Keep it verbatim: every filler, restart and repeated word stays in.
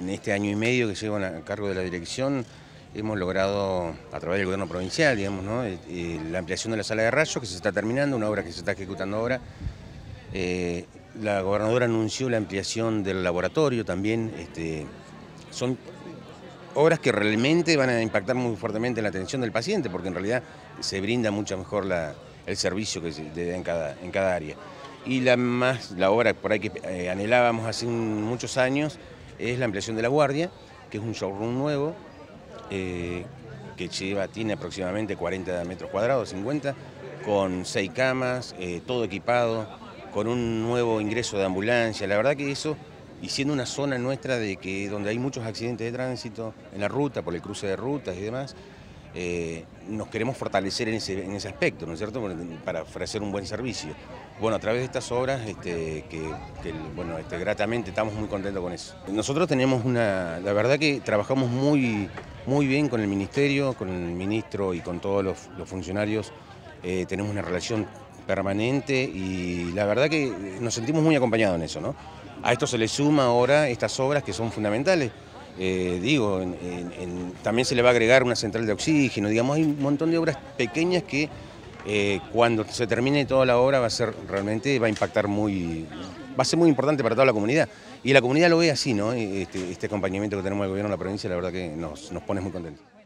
en este año y medio que llevo a cargo de la dirección, hemos logrado, a través del gobierno provincial, digamos, ¿no? eh, la ampliación de la sala de rayos, que se está terminando, una obra que se está ejecutando ahora. Eh, la gobernadora anunció la ampliación del laboratorio también. Este, son obras que realmente van a impactar muy fuertemente en la atención del paciente, porque en realidad se brinda mucho mejor la, el servicio que se da en cada, en cada área. Y la, más, la obra por ahí que eh, anhelábamos hace un, muchos años es la ampliación de la guardia, que es un showroom nuevo, eh, que lleva, tiene aproximadamente cuarenta metros cuadrados, cincuenta, con seis camas, eh, todo equipado, con un nuevo ingreso de ambulancia. La verdad que eso, y siendo una zona nuestra de que donde hay muchos accidentes de tránsito en la ruta, por el cruce de rutas y demás, eh, nos queremos fortalecer en ese, en ese aspecto, ¿no es cierto?, para ofrecer un buen servicio. Bueno, a través de estas obras, este, que, que bueno, este, gratamente estamos muy contentos con eso. Nosotros tenemos una, la verdad que trabajamos muy, muy bien con el ministerio, con el ministro y con todos los, los funcionarios, eh, tenemos una relación permanente y la verdad que nos sentimos muy acompañados en eso, ¿no? A esto se le suma ahora estas obras que son fundamentales. Eh, digo, en, en, en, también se le va a agregar una central de oxígeno, digamos, hay un montón de obras pequeñas que eh, cuando se termine toda la obra va a ser realmente, va a impactar muy, va a ser muy importante para toda la comunidad. Y la comunidad lo ve así, ¿no? Este, este acompañamiento que tenemos del gobierno de la provincia, la verdad que nos, nos pone muy contentos.